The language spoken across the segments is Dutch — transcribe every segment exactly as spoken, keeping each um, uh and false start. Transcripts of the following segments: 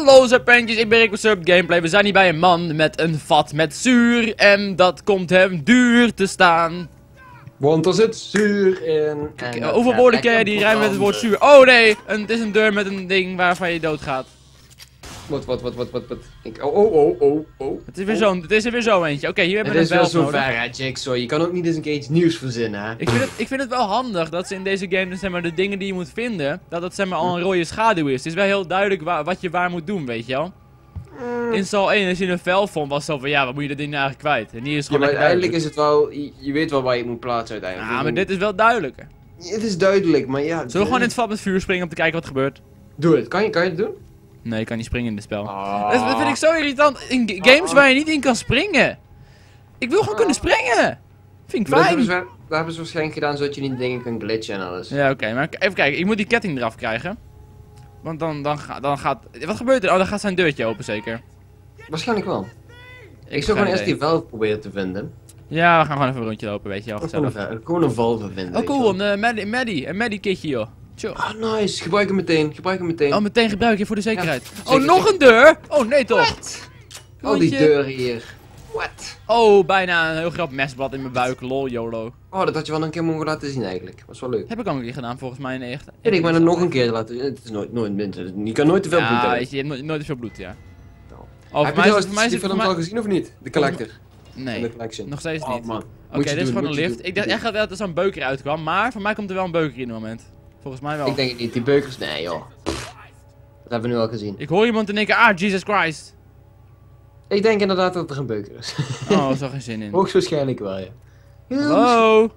Hallo serpentjes, ik ben Rico Serp Gameplay. We zijn hier bij een man met een vat met zuur. En dat komt hem duur te staan. Want er zit zuur in. Kijk, hoeveel woorden ken je die rijmen met het woord zuur? Oh nee, een, het is een deur met een ding waarvan je doodgaat. Wat, wat, wat, wat, wat, wat. Ik, oh, oh, oh, oh, oh. Het is weer zo'n, het is er weer zo eentje. Oké, hier hebben we Het een is wel bel zo nodig. ver, hè, Jigsaw. Je kan ook niet eens een keer iets nieuws verzinnen, hè. Ik vind, het, ik vind het wel handig dat ze in deze game, dus, zeg maar, de dingen die je moet vinden, dat het zeg maar al een rode schaduw is. Het is wel heel duidelijk wa wat je waar moet doen, weet je wel. In Sal één, als je een vel vond, was het zo van, ja, wat moet je dat ding nou eigenlijk kwijt? En hier is Ja, gewoon maar lekker uiteindelijk duidelijk. is het wel. Je, je weet wel waar je het moet plaatsen uiteindelijk. Ja, maar dit is wel duidelijker. Het is duidelijk, maar ja. Zullen we gewoon in het vat met vuur springen om te kijken wat er gebeurt? Doe het. Kan je, kan je het doen? Nee, ik kan niet springen in dit spel. Ah. Dat, dat vind ik zo irritant. In g- games waar je niet in kan springen. Ik wil gewoon kunnen springen. Vind ik Maar dat, hebben fijn. ze, dat hebben ze waarschijnlijk gedaan zodat je niet dingen kan glitchen en alles. Ja, oké. maar k- even kijken. Ik moet die ketting eraf krijgen. Want dan, dan, ga, dan gaat... Wat gebeurt er? Oh, dan gaat zijn deurtje open zeker. Waarschijnlijk wel. Ik heb zou geen gewoon eerst idee. die valve proberen te vinden. Ja, we gaan gewoon even een rondje lopen, weet je wel. Gewoon Gezellig. een, gewoon een valve vinden. Oh, weet je cool. wel. Een uh, Maddie, Maddie. Een Maddie kitje, joh. Chill. Ah, nice. Gebruik hem meteen. Gebruik hem meteen. Oh, meteen gebruiken voor de zekerheid. Ja, oh, zeker, nog zeker. een deur? Oh, nee toch. What? Al die Rondje. deuren hier. What? Oh, bijna een heel groot mesblad in mijn buik. Lol, YOLO. Oh, dat had je wel een keer mogen laten zien eigenlijk. Was wel leuk. Heb ik al een keer gedaan, volgens mij in de echt. Ja, ik ben het nog een keer laten zien. Het is nooit, nooit minder. Je kan nooit te veel bloed Ja, hebben. weet je, je hebt nooit, nooit te veel bloed, ja. Nou. Oh, Heb voor je mij is trouwens het, voor mij is die het, voor film mij... al gezien of niet? De Collector. In Nee, de collection. nog steeds Oh, niet. man. Oké, Moet je dit is doen, gewoon een moet je lift. doen. Ik dacht echt dat er zo'n beuker uitkwam, maar voor mij komt er wel een beuker in het moment. Volgens mij wel. Ik denk het niet. Die beukers. Nee, joh. Dat hebben we nu al gezien. Ik hoor iemand en denken, ah, Jesus Christ. Ik denk inderdaad dat er een beuker is. Oh, er zat geen zin in. Hoogstwaarschijnlijk wel, ja. Hallo?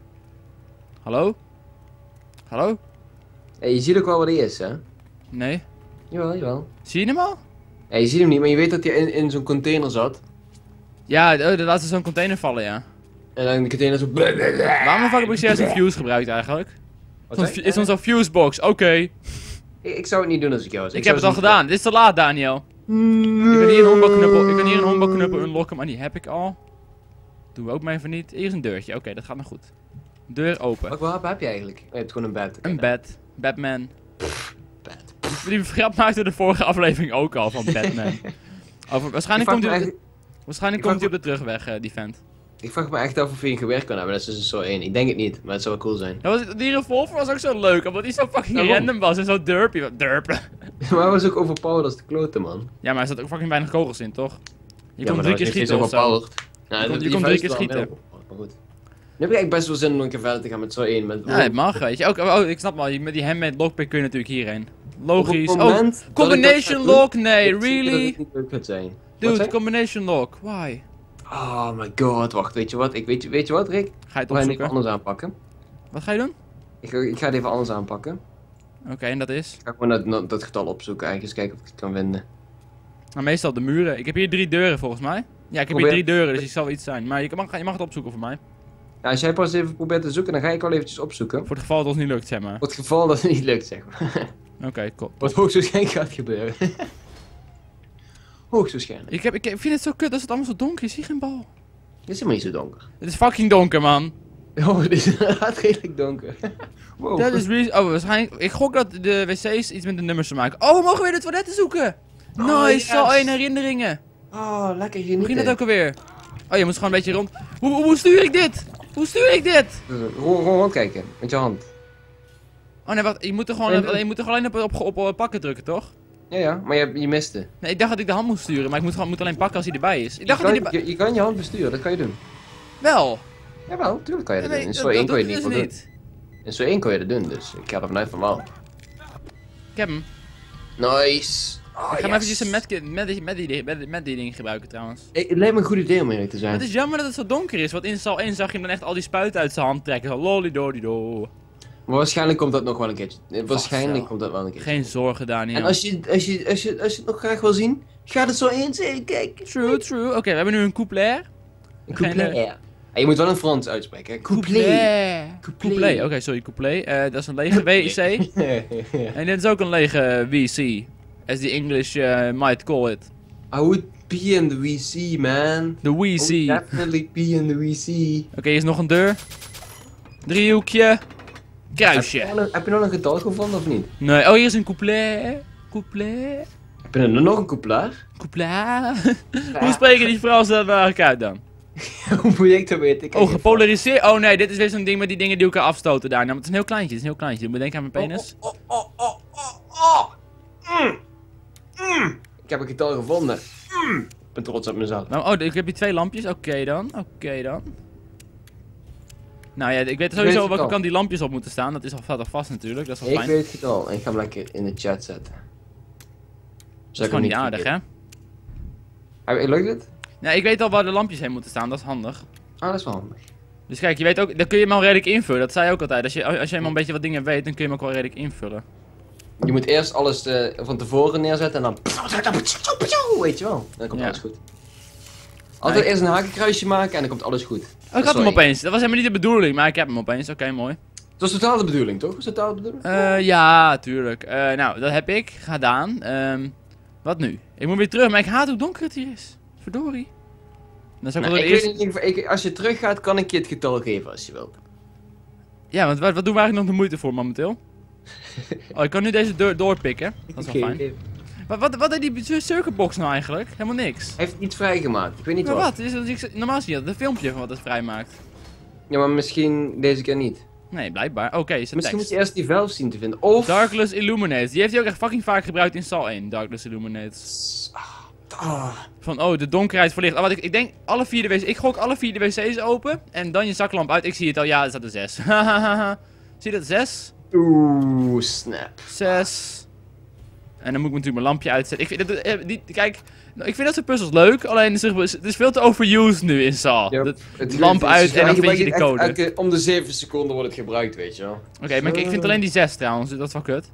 Hallo? Hallo? Hey, je ziet ook wel wat hij is, hè? Nee. Jawel, jawel. Zie je hem al? Hey, je ziet hem niet, maar je weet dat hij in, in zo'n container zat. Ja, oh, dat laat ze zo'n container vallen, ja. En dan de container zo... Waarom de fuck heb ik serieus een fuse gebruikt eigenlijk? Wat Zo'n zei fu- je? Is zo'n fusebox, oké. Ik, ik zou het niet doen als ik jou was. Ik, zou heb het al niet- gedaan, dit is te laat, Daniel. Ik kan hier een honkbalknuppel, ik kan hier een honkbalknuppel unlocken, maar die heb ik al. Doen we ook maar even niet. Hier is een deurtje, oké, dat gaat nog goed. Deur open. Welk wapen heb je eigenlijk? Oh, je hebt gewoon een bed. Oké, Een dan. bed. Batman. Bed. Die grap maakte de vorige aflevering ook al van Batman. Over, waarschijnlijk Ik komt vraag hij me op de, echt- waarschijnlijk ik komt hij vraag op de terugweg, eh, die vent. Ik vraag me echt af of je een geweer kan hebben. Dat is dus zo één. Ik denk het niet, maar het zou wel cool zijn. Ja, was, die revolver was ook zo leuk, omdat die zo fucking Waarom? random was en zo derpy. Derpen. Maar hij was ook overpowered als de klote, man. Ja, maar er zat ook fucking weinig kogels in, toch? Je Ja, kon maar drie dat keer is niet schieten of eens zo. overpowered. Nou, Je kon- die je kon vuist drie keer wel schieten. heel- Maar goed. Nu heb ik echt best wel zin om een keer verder te gaan met zo één. Met... Ja, het mag, weet je. Ook, oh, ik snap wel, met die handmade lockpick kun je natuurlijk hierheen. Logisch. Op het Oh, moment dat ik combination dat ga lock? doen, Nee, ik zie dat really? het niet leuk gaat zijn. Wat Dude, zei je? combination lock. Why? Oh my god, wacht, weet je wat? Ik weet, je- weet je wat, Rick? Ga je het We gaan het even opzoeken? anders aanpakken. Wat ga je doen? Ik, ga- ik ga het even anders aanpakken. Oké, en dat is? Ik ga gewoon dat, dat, dat getal opzoeken, eigenlijk eens kijken of ik het kan vinden. Nou, meestal de muren. Ik heb hier drie deuren volgens mij. Ja, ik heb hier Probeer- drie deuren, dus die zal wel iets zijn. Maar je mag, je mag het opzoeken voor mij. Nou, als jij pas even probeert te zoeken, dan ga ik wel eventjes opzoeken. Voor het geval dat het ons niet lukt, zeg maar. Voor het geval dat het niet lukt, zeg maar. Oké, cool. Wat hoogstwaarschijnlijk gaat gebeuren. Hoogstwaarschijnlijk. Ik, heb, ik, ik vind het zo kut als het allemaal zo donker is. Ik zie geen bal. Het is helemaal niet zo donker. Het is fucking donker, man. Oh, het is inderdaad redelijk donker. Wow. Dat is re- Oh, waarschijnlijk... Ik gok dat de wc's iets met de nummers te maken. Oh, we mogen weer de toiletten zoeken. Oh, Nice, yes. al één herinneringen. Oh, lekker Hoe ging dat genieten. ook alweer? Oh, je moet gewoon een beetje rond... Hoe, hoe, hoe stuur ik dit? Hoe stuur ik dit? Gewoon, gewoon rondkijken, met je hand. Oh nee, wacht. Je moet er gewoon, Nee, nee. je moet er gewoon alleen op, op, op pakken drukken, toch? Ja, ja, maar je, je miste. Nee, ik dacht dat ik de hand moest sturen, maar ik moet, gewoon, moet alleen pakken als hij erbij is. Ik Je dacht dat hij kan, erbij... je, je kan je hand besturen, dat kan je doen. Wel. Jawel, tuurlijk kan je dat Nee, doen. In dat- zo één dat kon je doet het het niet dus doen. In zo één kon je dat doen, dus ik ga er vanuit van wel. Ik heb hem. Nice. Oh, Ik ga hem yes. eventjes een met, met, die- met, die, met, met die ding gebruiken trouwens. Hey, het lijkt me een goed idee om eerlijk te zijn. Het is jammer dat het zo donker is, want in Sal één zag je hem dan echt al die spuiten uit zijn hand trekken. Zo lolidolido. Maar waarschijnlijk komt dat nog wel een keertje. Eh, Waarschijnlijk wel. komt dat wel een keer. Geen zorgen, Daniel. En als je, als, je, als, je, als je het nog graag wil zien, ga het zo eens in kijken. True, true. Oké, we hebben nu een couplet. Een Geen, couplet. eh, Ja. En je moet wel in Frans uitspreken, hè? Couplet. Couplet. Couplet. Couplet. Oké, sorry, couplet. Eh, dat is een lege W C. En dit is ook een lege W C. As the English uh, might call it. I would pee in the W C, man. De W I C. would Oké, definitely pee in the W C. hier is nog een deur. Driehoekje. Heb Kruisje. je, nog een- heb je nog een getal gevonden of niet? Nee, oh hier is een couplet. Couplet. Heb Ben er nog een koepelaar? Koepla. Hoe spreken die Fransen dat nou uit dan? Hoe moet ik dat weten? Ik Oh, gepolariseerd. Oh nee, dit is weer zo'n ding met die dingen die elkaar afstoten daar. Nou, maar het is een heel kleintje, het is een heel kleintje. Je moet denken aan mijn penis. Oh, oh, oh, oh, oh. Mm. Mm. Ik heb een getal gevonden. Mm. Ik ben trots op mezelf. Nou, oh, ik heb hier twee lampjes. Oké dan, oké dan. Nou ja, ik weet sowieso het welke al. kant die lampjes op moeten staan. Dat is al, staat al vast natuurlijk, dat is wel Ik fijn. weet het getal en ik ga hem lekker in de chat zetten. Dat is gewoon niet aardig, hè? hè? Lukt het? Nee, ik weet al waar de lampjes heen moeten staan, dat is handig. Ah, dat is wel handig. Dus kijk, je weet ook, dan kun je hem al redelijk invullen. Dat zei je ook altijd. Als je, als je eenmaal een beetje wat dingen weet, dan kun je hem ook wel redelijk invullen. Je moet eerst alles uh, van tevoren neerzetten en dan... Weet je wel, dan komt Ja. alles goed. Altijd Nee. eerst een hakenkruisje maken en dan komt alles goed. Oh, ik had hem opeens. Dat was helemaal niet de bedoeling, maar ik heb hem opeens. Oké, mooi. Dat was totaal de bedoeling, toch? Was dat totaal de bedoeling? Eh, ja, tuurlijk. Eh, nou, dat heb ik gedaan. Ehm, wat nu? Ik moet weer terug, maar ik haat hoe donker het hier is. Verdorie. Dan zou ik Nou, wel ik de weet eerste... niet, ik, ik- als je terug gaat, kan ik je het getal geven als je wilt. Ja, want wat, wat doen we eigenlijk nog de moeite voor momenteel? Oh, ik kan nu deze deur doorpikken. Dat is wel fijn. Hij Wat, wat, wat deed die circuitbox nou eigenlijk? Helemaal niks. heeft iets vrijgemaakt, ik weet niet Maar wat. wat? Is dat, ik- normaal zie je dat, een filmpje van wat het vrijmaakt. Ja, maar misschien deze keer niet. Nee, blijkbaar. Oké, is het Misschien tekst. moet je eerst die valve zien te vinden. Of... Darkless Illuminates. Die heeft hij ook echt fucking vaak gebruikt in Sal één. Darkless Illuminates. Ah. Van, oh, de donkerheid verlicht. Oh, wat ik, ik denk, alle vier de wc's. Ik gok alle vier de wc's open. En dan je zaklamp uit. Ik zie het al. Ja, er staat een zes. Hahaha. Zie je dat? zes? Oeh, snap. zes. En dan moet ik natuurlijk mijn lampje uitzetten. Ik vind, dat, eh, die, kijk, nou, ik vind dat soort puzzels leuk. Alleen, zeg maar, het is veel te overused nu in Sal. Ja, Dat- het- lamp het is- uit en dan vind je de echt code. elke- om de zeven seconden wordt het gebruikt, weet je wel. Oké, maar ik, ik vind alleen die zes trouwens. Dat is wel kut.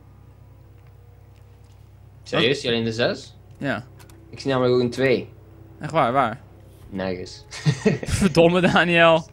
Serieus? Zie je alleen de zes? Ja. Ik zie namelijk ook een twee. Echt waar, waar? Nergens. Verdomme, Daniel.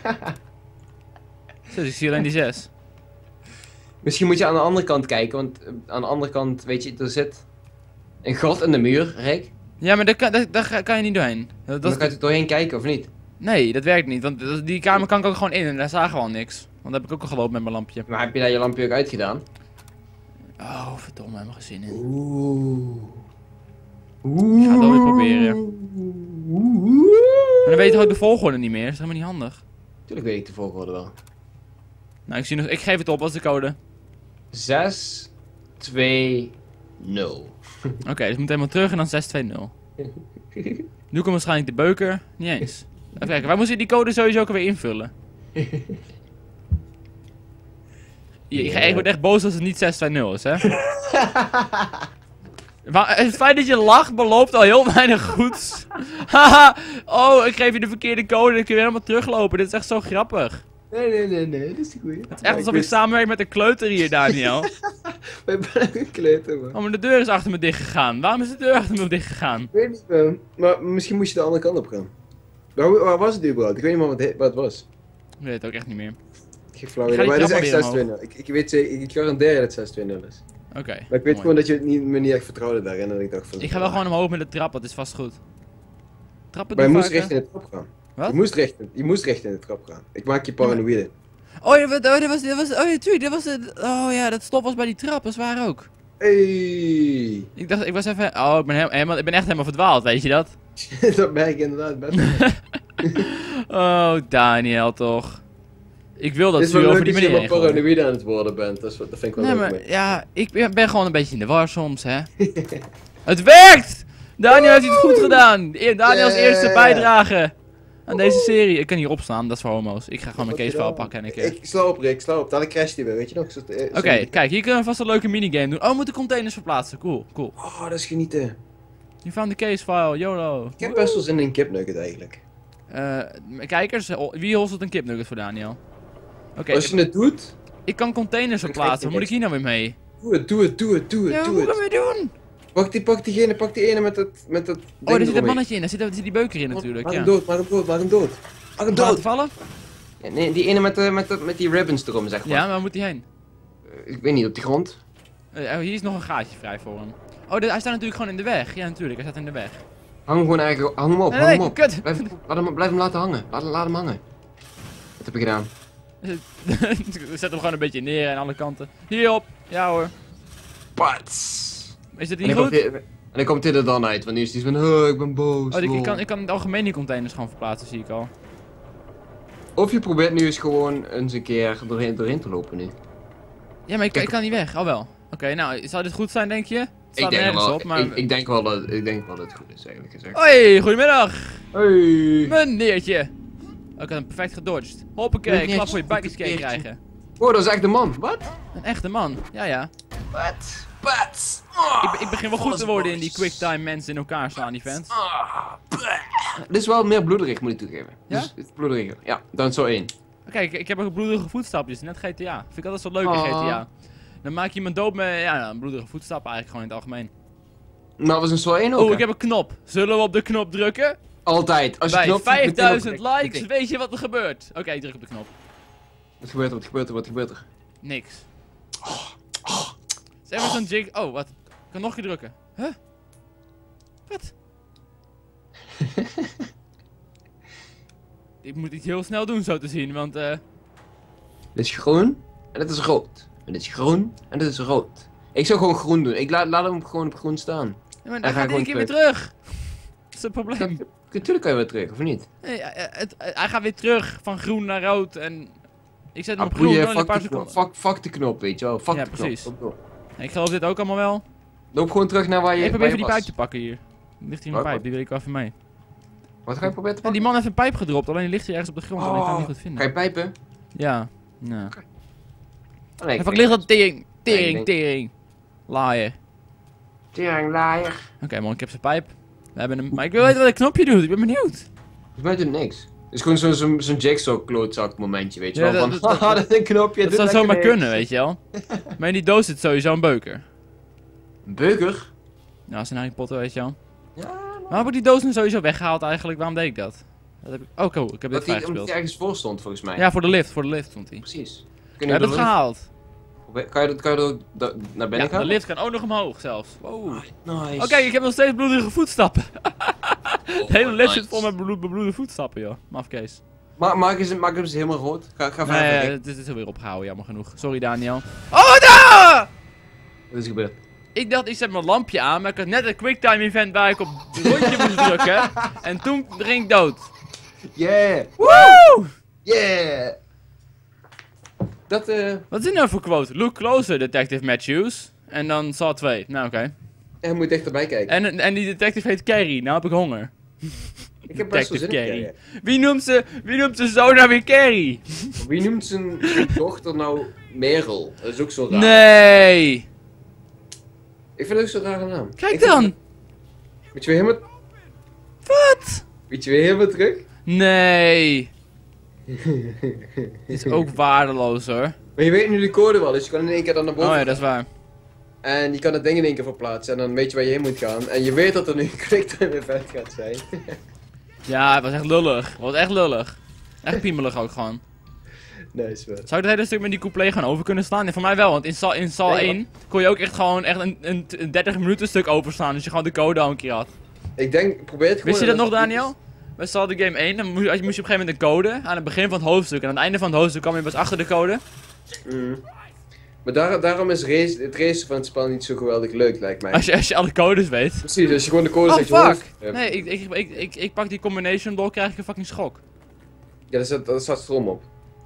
Zo, ik zie alleen die zes. Misschien moet je aan de andere kant kijken, want eh, aan de andere kant, weet je, er zit een gat in de muur, Rick. Ja, maar daar kan, daar, daar kan je niet doorheen. Dat, Dan dat, kan je er doorheen kijken, of niet? nee, dat werkt niet. Want dat- die kamer kan ik ook gewoon in en daar zagen we al niks. Want dat heb ik ook al gelopen met mijn lampje. Maar heb je daar je lampje ook uitgedaan? Oh, verdomme, helemaal geen zin in. Oeh. Ik ga het wel weer proberen. Maar dan weet je toch ook de volgorde niet meer? Dat is helemaal niet handig. Tuurlijk weet ik de volgorde wel. Nou, ik, zie nog, ik geef het op, wat is de code? zes, twee, nul. Oké, dus ik moet helemaal terug en dan zes twee nul. Nu komt waarschijnlijk de beuker. Niet eens. Even kijken, wij moeten die code sowieso ook weer invullen. Ja, ik, ga- ik word echt boos als het niet zes twee nul is, hè? Maar het feit dat je lacht belooft al heel weinig goeds. Haha, oh, ik geef je de verkeerde code, dan kun je weer helemaal teruglopen. Dit is echt zo grappig. Nee, nee, nee, nee, dat is de goeie. Het is echt alsof ik samenwerk met een kleuter hier, Daniel. Wij zijn een kleuter, man. Oh, maar de deur is achter me dicht gegaan. Waarom is de deur achter me dicht gegaan? Ik weet niet, man. Maar misschien moest je de andere kant op gaan. Waar, waar was het überhaupt? Ik weet niet meer wat, het- wat het was. Ik weet het ook echt niet meer. Geen flauw Ik ga idee, die maar het is trap echt alweer zes twee nul. Ik, ik weet zeker, ik garandeer dat het zes twee nul is. Oké. Maar ik weet mooi. gewoon dat je het niet, me niet echt vertrouwde daarin en dat ik dacht van... Ik ga wel gewoon omhoog met de trap, dat is vast goed. Trappen Maar je doen moest vaker. recht in de trap gaan. Wat? Je moest recht in, je moest recht in de trap gaan. Ik maak je paranoïde. Oh, ja, wat- oh, dat was, dat was, oh ja, tuurlijk, dat was het. Oh ja, dat stop was bij die trap, dat is waar ook. Hey. Ik dacht, ik was even, oh, ik ben, he- helemaal, ik ben echt helemaal verdwaald, weet je dat? Dat ben ik inderdaad best wel. Oh, Daniel toch. Ik wil dat Het is ze wel over leuk die dat je manier helemaal heen gooien. paranoïde aan het worden bent. Dat, is, wat- dat vind ik wel Nee, leuk maar mee. ja, ik ben, ben gewoon een beetje in de war soms, hè. Het werkt! Daniel heeft iets goed gedaan. E- Daniels Yeah. eerste bijdrage aan deze serie. Ik kan hier opstaan, dat is voor homo's. Ik ga gewoon mijn casefile pakken en ik... eh, Ik sla op, Rick, sla op. Dadelijk crasht hij weer, weet je nog? Oké, Oké, kijk, hier kunnen we vast een leuke minigame doen. Oh, we moeten containers verplaatsen. Cool, cool. Oh, dat is genieten. You found the case file, YOLO. Ik heb best wel zin in een kipnugget eigenlijk. Eh, kijkers, ho- wie holstelt een kipnugget voor Daniel? Oké, Als je het doet, ik kan containers Dan verplaatsen. Wat krijg je moet ik hier nou weer mee? doe het, doe het, doe het, doe het, Ja, wat doe moet ik het. ermee doen? Pak, die, pak diegene, pak die ene met dat, met dat Oh, ding daar zit een eromheen. mannetje in. Daar zit, daar zit die beuker in natuurlijk, Maak ja. hem dood, maak hem dood, maak hem dood. Maak hem Laten dood. vallen? Ja, nee, die ene met, de, met, de, met die ribbons erom, zeg maar. Ja, maar waar moet hij heen? Eh, Ik weet niet, op de grond. Eh, oh, hier is nog een gaatje vrij voor hem. Oh, dit- hij staat natuurlijk gewoon in de weg. Ja, natuurlijk, hij staat in de weg. Hang hem gewoon eigenlijk, hang hem op, Nee, hang nee, hem op. kut! Blijf, laat hem, blijf hem laten hangen, laat, laat hem hangen. Wat heb ik gedaan? Zet hem gewoon een beetje neer aan alle kanten. Hierop! Ja hoor. Pats. Is dit En niet ik goed? pak die- En dan komt hij er dan uit, want nu is hij van, oh, ik ben boos. Oh, ik, ik, lol. kan, ik kan in het algemeen die containers gewoon verplaatsen, zie ik al. Of je probeert nu eens gewoon eens een keer doorheen, doorheen te lopen nu. Ja, maar ik, Kijk, ik kan niet weg. Oh wel. Oké, nou, zou dit goed zijn, denk je? Het Ik staat denk, nergens wel, op, maar... ik, ik, denk wel dat, ik denk wel dat het goed is, eigenlijk gezegd. Hoi, goedemiddag! Hey! Meneertje! Oh, ik had hem perfect gedodged. Hoppakee, Meneertje, klap voor je bakjes meneertje. krijgen. Oh, dat is echt de man. Wat? Een echte man, ja ja. Wat? Wat? Oh, Ik, be- ik begin wel goed alles te worden in die boos. quicktime mensen in elkaar slaan events. Ah, bleh. Dit is wel meer bloederig, moet ik toegeven. Ja? Dus, het is bloederiger. Ja, dan zo één. Kijk, ik heb ook bloedige voetstapjes, net G T A. Vind ik altijd zo leuk in Oh. G T A. Dan maak je iemand dood met ja, een bloedige voetstappen eigenlijk gewoon in het algemeen. Nou, was een zo één ook. Oh, hè? ik heb een knop. Zullen we op de knop drukken? Altijd. Als je Bij knop vijfduizend meteen op- likes weet je wat er gebeurt. Oké, ik druk op de knop. Wat gebeurt er? Wat gebeurt er? Wat gebeurt er? Niks. Het is even zo'n jig. Oh, wat? Ik kan nog een keer drukken. Huh? Wat? Ik moet iets heel snel doen zo te zien, want eh... Dit is groen en dit is rood. En dit is groen en dit is rood. Ik zou gewoon groen doen. Ik laat, laat hem gewoon op groen staan. Ja, maar Dan dan ga gaat ik hij een keer weer gewoon terug. Dat is het probleem. Natuurlijk kan je weer terug, of niet? Nee, eh, eh, het- eh, hij gaat weer terug van groen naar rood en... Ik zet hem Ah, op groen, boeien, dan in een fuck, paar de knop, seconden. fuck, fuck de knop, weet je wel. Fuck Ja, de knop. precies. Loop door. Ik geloof dit ook allemaal wel. Loop gewoon terug naar waar je, Ik probeer waar even je die was. pijp te pakken hier. Er ligt hier een Wat? pijp, die wil ik wel even mee. Wat ga je proberen te En die pakken? man heeft een pijp gedropt, alleen die ligt hier ergens op de grond en ik kan hem niet goed Ga vinden. je pijpen? Ja, ja. Oh, nee, En fuck ligt dat tering, Nee, tering, ik denk- tering. Laaier. Teringlaaier. Oké man, ik heb zijn pijp. We hebben hem, maar ik wil weten wat het knopje doet, ik ben benieuwd. Volgens mij doet het niks. Het is gewoon zo'n zo'n zo'n jigsaw klootzak momentje, weet je Ja, wel. dat- Van, dat- haha, dat is een knopje. Dat doet zou lekker zomaar niks. kunnen, weet je wel. Maar in die doos zit sowieso een beuker. Een burger? Nou, als in Harry Potter, weet je wel. Ja, Maar heb ik die doos nu sowieso weggehaald eigenlijk? Waarom deed ik dat? dat heb ik... Oh, cool, ik heb dit dat hij omdat vrijgespeeld. hij ergens voor stond, volgens mij. Ja, voor de lift, voor de lift stond hij. Precies. We Kun je hebben de het lift- gehaald. Kan je dat, kan je dat da- naar binnen Ja, gaan? de lift kan ook nog omhoog zelfs. Wow. Nice. Oké, ik heb nog steeds bloedige voetstappen. Oh, De hele lift nice. zit vol met bloed, bebloede voetstappen, joh. Mafkees. Ma maak, eens, maak hem eens helemaal rood. Ga, ga verder. Nee, Rick. het is, het is alweer opgehouden, jammer genoeg. Sorry, Daniel. Oh, daar! Wat is er gebeurd? Ik dacht, ik zet mijn lampje aan, maar ik had net een quicktime event waar ik op het rondje moest drukken. En toen ging ik dood. Yeah! Woe! Yeah! Dat, eh... Wat is dit nou voor quote? Look closer, Detective Matthews. En dan Saw twee. Nou, oké. je moet dichterbij kijken. En, en die detective heet Carrie. Nou heb ik honger. Ik heb best wel zin in Carrie. Carrie. Wie noemt ze, wie noemt ze zo nou weer Carrie? Wie noemt zijn zijn dochter nou Merel? Dat is ook zo raar. Nee. Ik vind het ook zo'n rare naam. Ik Kijk vind- dan. Weet je weer helemaal... Wat? Weet je weer helemaal terug? Nee. Dit is ook waardeloos hoor. Maar je weet nu de code wel, dus je kan in één keer dan naar boven Oh ja, dat is waar. En je kan het ding in één keer verplaatsen en dan weet je waar je heen moet gaan. En je weet dat er nu een quicktime event gaat zijn. Ja, het was echt lullig. Het was echt lullig. Echt piemelig ook gewoon. Nice man. Zou ik het hele stuk met die couplet gaan over kunnen slaan? Nee, voor mij wel, want in Saw, in Saw Nee, één kon je ook echt gewoon echt een, een, een dertig minuten stuk overslaan. Dus je gewoon de code al een keer had. Ik denk, probeer het gewoon... Wist je dat en nog, als het Daniel? goed Bij Saw the Game één, dan moest, je- moest je op een gegeven moment een code aan het begin van het hoofdstuk. En aan het einde van het hoofdstuk kwam je pas achter de code. is. Mm. Maar daar, daarom is race, het racen van het spel niet zo geweldig leuk, lijkt mij. Als je, als je alle codes weet. Precies, als je gewoon de code Oh zegt... fuck! Ja, Nee, ik, ik, ik, ik, ik pak die combination block, krijg ik een fucking schok. ja daar, staat, daar staat stroom op.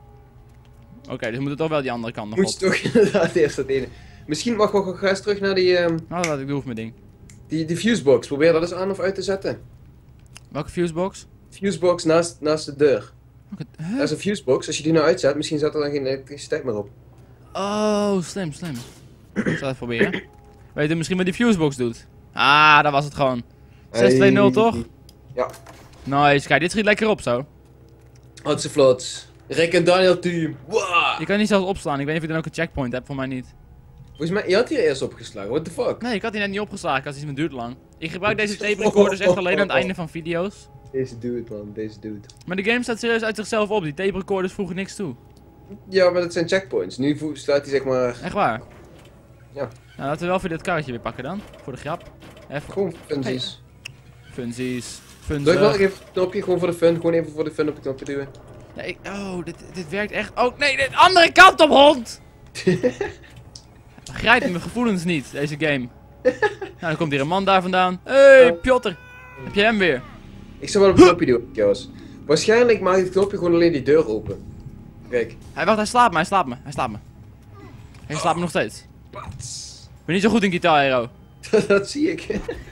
Oké, dus we moeten toch wel die andere kant nog Moet op. je toch inderdaad eerst dat ene. Misschien mag we ga eens terug naar die, ehm Nou, laat ik doen met mijn ding. die, die fusebox. Probeer dat eens aan of uit te zetten. Welke fusebox? Fusebox naast, naast de deur. Welke- Dat Huh? is een fusebox. Als je die nou uitzet, misschien zet er dan geen elektriciteit meer op. Oh, slim, slim. Ik zal het even proberen. Weet je misschien wat die fusebox doet? Ah, daar was het gewoon. zes twee nul toch? Ja. Nice, kijk, dit schiet lekker op zo. Hotse vlots. Rick en Daniel team. Wow. Je kan niet zelfs opslaan, ik weet niet of je dan ook een checkpoint hebt, voor mij niet. Volgens mij, je had hier eerst opgeslagen. What the fuck? Nee, ik had die net niet opgeslagen, als iets me duurt lang. Ik gebruik deze tape recorders echt alleen aan het einde van video's. Deze dude man, deze dude. Maar de game staat serieus uit zichzelf op, die tape recorders voegen niks toe. Ja, maar dat zijn checkpoints. Nu vo- staat hij zeg maar... Echt waar. Ja. Nou, laten we wel voor dit karretje weer pakken dan. Voor de grap. Even. Gewoon funsies. Funsies. Doe ik wel Funzig. even het knopje, gewoon voor de fun. Gewoon even voor de fun op het knopje duwen. Nee, ik- oh, dit, dit werkt echt. Oh, nee, de andere kant op, hond! Grijp mijn gevoelens niet, deze game. dan komt hier een man daar vandaan. Hey, Oh. Piotr. Heb je hem weer? Ik zou wel een knopje doen, Jos. Waarschijnlijk maakt het knopje gewoon alleen die deur open. Kijk. Hij wacht, hij slaapt me, hij slaapt me, hij slaapt me. Hij slaapt me nog steeds. Pats. Ik ben niet zo goed in Guitar Hero. Dat zie ik.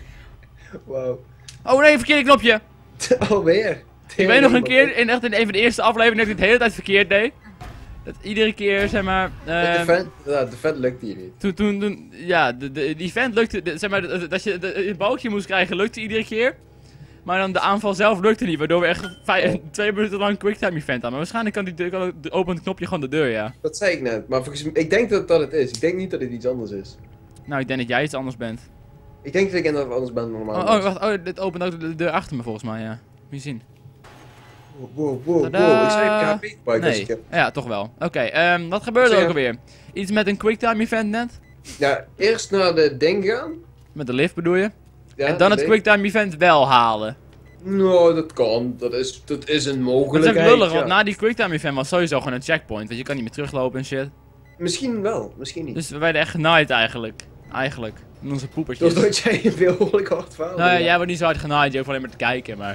Wauw. Oh nee, verkeerde knopje. Alweer. Ik weet nog een keer, in, echt in een van de eerste afleveringen, dat ik het de hele tijd verkeerd deed. Dat iedere keer, zeg maar... De ehm, vent, ja, de vent lukt hier niet. Toen, toen, toen, ja, de, de, die vent lukte, de- zeg maar, de- dat je de- het balkje moest krijgen lukte iedere keer. Maar dan de aanval zelf lukte niet, waardoor we echt vijf, twee minuten lang quicktime event hadden. Maar waarschijnlijk kan die deur, kan het- opent het knopje gewoon de deur, ja. Dat zei ik net, maar volgens mij, ik denk dat dat het is. Ik denk niet dat het iets anders is. Nou, ik denk dat jij iets anders bent. Ik denk dat ik inderdaad anders ben dan normaal. Oh, oh, wacht, oh, dit opent ook de deur achter me volgens mij, ja. Moet je zien. Wow, wow, wow. Tadaa. Ik zei ik H P gebruikt als Nee, ik heb. ja, toch wel. Oké, ehm, wat gebeurde er Zeg- ook alweer? Iets met een quicktime event net? Ja, eerst naar de ding gaan. Met de lift bedoel je? Ja, en dan de het ding. quicktime event wel halen. Nou, dat kan. Dat is, dat is een Dat is mogelijkheid. even lullig, ja. want na die quicktime event was sowieso gewoon een checkpoint. Want je kan niet meer teruglopen en shit. Misschien wel, misschien niet. Dus we werden echt genaaid eigenlijk. Eigenlijk. In onze poepertjes. Doordat jij een behoorlijk hard verhaal Nou ja, deed. jij wordt niet zo hard genaaid, je hoeft alleen maar te kijken, maar...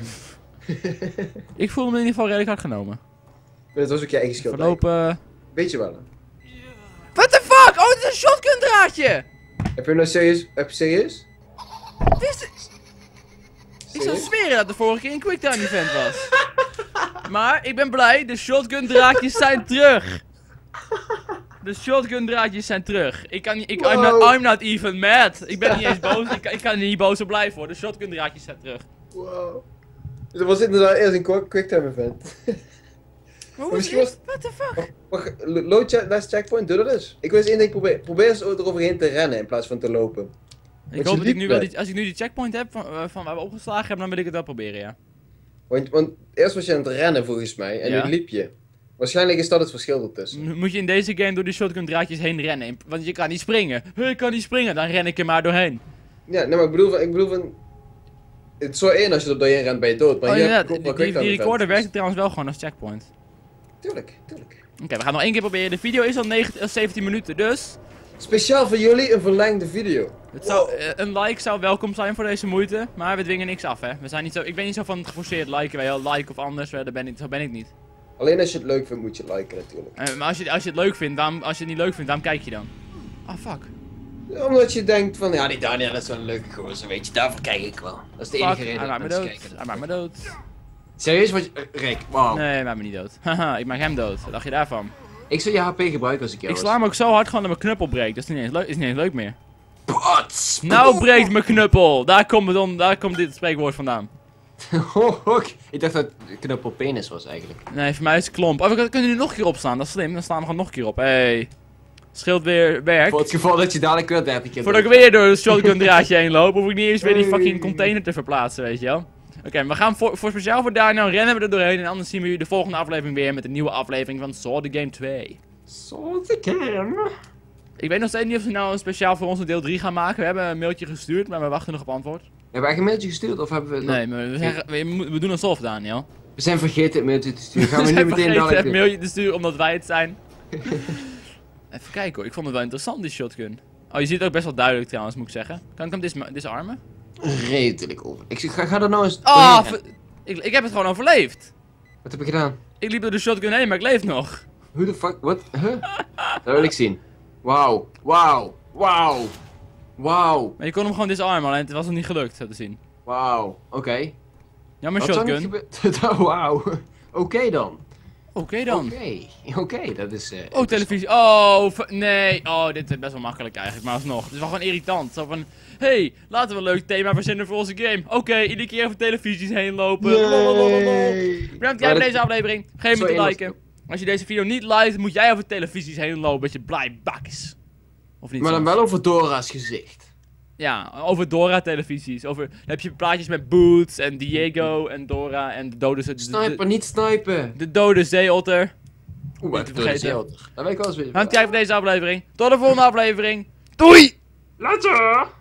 Ik voelde me in ieder geval redelijk hard genomen. Maar dat was ook je eigen schuld. Voorlopen... Weet je wel. Hè? What the fuck? Oh, het is een shotgun draadje! Heb je nou serieus? Heb je serieus? Wist het? Ik zou Serieus? zweren dat de vorige keer een quicktime event was. Maar ik ben blij, de shotgun draadjes zijn terug. De shotgun draadjes zijn terug. Ik kan niet, ik, I'm, not, Wow. I'm not even mad. Ik ben niet eens boos, ik, kan- ik kan er niet boos op blijven hoor. De shotgun draadjes zijn terug. Wow. Dus dat was inderdaad eerst een quick- quicktime event. Hoe Misschien is was- dit? What the fuck? Wacht, lo- load check, last checkpoint, doe dat eens. Ik wil eens één ding proberen. Probeer eens eroverheen te rennen in plaats van te lopen. Ik je hoop dat ik liep nu wel net. die, als ik nu die checkpoint heb van, eh, van waar we opgeslagen hebben, dan wil ik het wel proberen, ja. Want, want eerst was je aan het rennen volgens mij en Ja. nu liep je. Waarschijnlijk is dat het verschil ertussen. M- Moet je in deze game door die shotgun draadjes heen rennen, in- want je kan niet springen. Hey, ik kan niet springen, dan ren ik er maar doorheen. Ja, nee, maar ik bedoel van, ik bedoel van... Het is zo één als je er doorheen rent ben je dood, maar Oh hier heb inderdaad, je ook wel die, die, quicktime die recorder events. werkt trouwens wel gewoon als checkpoint. Tuurlijk, tuurlijk. Oké, we gaan nog één keer proberen. De video is al negentien, eh, zeventien minuten, dus... Speciaal voor jullie een verlengde video. Het zou, eh, een like zou welkom zijn voor deze moeite, maar we dwingen niks af, hè. We zijn niet zo, ik ben niet zo van het geforceerd liken, weet je wel, like of anders, eh, daar ben ik, zo ben ik niet. Alleen als je het leuk vindt moet je liken natuurlijk. Eh, maar als je, als je het leuk vindt, waarom, als je het niet leuk vindt, waarom kijk je dan? Ah, fuck. Ja, omdat je denkt van, ja die Daniel is wel een leuke gozer, weet je, daarvoor kijk ik wel. Dat is de enige Fuck, reden hij dat maakt me mensen dood. kijken. Hij maakt me dood. Serieus, wat je... eh, Rick, wauw. Nee, hij maakt me niet dood. Haha, ik maak hem dood. Wat dacht je daarvan? Ik zou je H P gebruiken als ik jou Ik sla hem ook zo hard gewoon dat mijn knuppel breekt. Dat is niet eens leuk, is niet eens leuk meer. was. Nou breekt mijn knuppel. Daar komt, het om, daar komt dit spreekwoord vandaan. Ik dacht dat knuppel penis was eigenlijk. Nee, voor mij is het klomp. Oh, we kunnen er nu nog een keer opslaan. Dat is slim. Dan slaan we gewoon nog een keer op. Hey. Schild weer werkt. Voor het geval dat je dadelijk weer dertig keer... Voordat ik weer door het shotgun draadje heen loop, hoef ik niet eens weer die fucking Hey. container te verplaatsen, weet je wel. Oké, we gaan voor, voor speciaal voor daar nou rennen we er doorheen. En anders zien we jullie de volgende aflevering weer met een nieuwe aflevering van Saw the Game twee. Zo te kennen. Ik weet nog steeds niet of ze nou een speciaal voor ons een deel drie gaan maken. We hebben een mailtje gestuurd, maar we wachten nog op antwoord. Hebben wij een mailtje gestuurd of hebben we... het nog- Nee, maar we, zeggen, we, mo- we doen alsof, Daniel. We zijn vergeten het mailtje te sturen. Gaan We we nu zijn meteen vergeten dadelijk... het mailtje te sturen omdat wij het zijn. Even kijken hoor, ik vond het wel interessant die shotgun. Oh, je ziet het ook best wel duidelijk trouwens, moet ik zeggen. Kan ik hem dis disarmen? Redelijk over. Ik zeg, ga, ga er nou eens... Ah, doorheen. ver- ik, ik heb het gewoon overleefd. Wat heb ik gedaan? Ik liep door de shotgun heen, maar ik leef nog. Hoe de fuck... Wat? Huh? Dat wil ik zien. Wauw. Wauw. Wauw. Wauw. Maar je kon hem gewoon disarmen, alleen het was nog niet gelukt, zo te zien. Wauw. Oké. Jammer Wat zou er shotgun. gebeuren? Wauw. Oké dan. Oké dan. Oké. Oké, dat is... eh, Oh, televisie. Oh, v- nee. Oh, dit is best wel makkelijk eigenlijk, maar alsnog. Het is wel gewoon irritant. Zo van, hey, laten we een leuk thema verzinnen voor onze game. Oké, iedere keer over televisies heen lopen. Lololololol. Yay. Bedankt Maar jij voor dat- deze aflevering. Vergeet Zo me te één liken. Als je deze video niet liked, moet jij over televisies heen lopen met je blij bakjes. Of niet Maar dan soms? wel over Dora's gezicht. Ja, over Dora-televisies. Over, dan heb je plaatjes met Boots en Diego en Dora en de dode, de, de, Sniper, niet snipen. de dode zeeotter. Oeh, Niet ik te heb vergeten. vergeten. Dat weet ik wel eens weer. Bedankt jij voor deze aflevering. Tot de volgende aflevering. Doei! Later!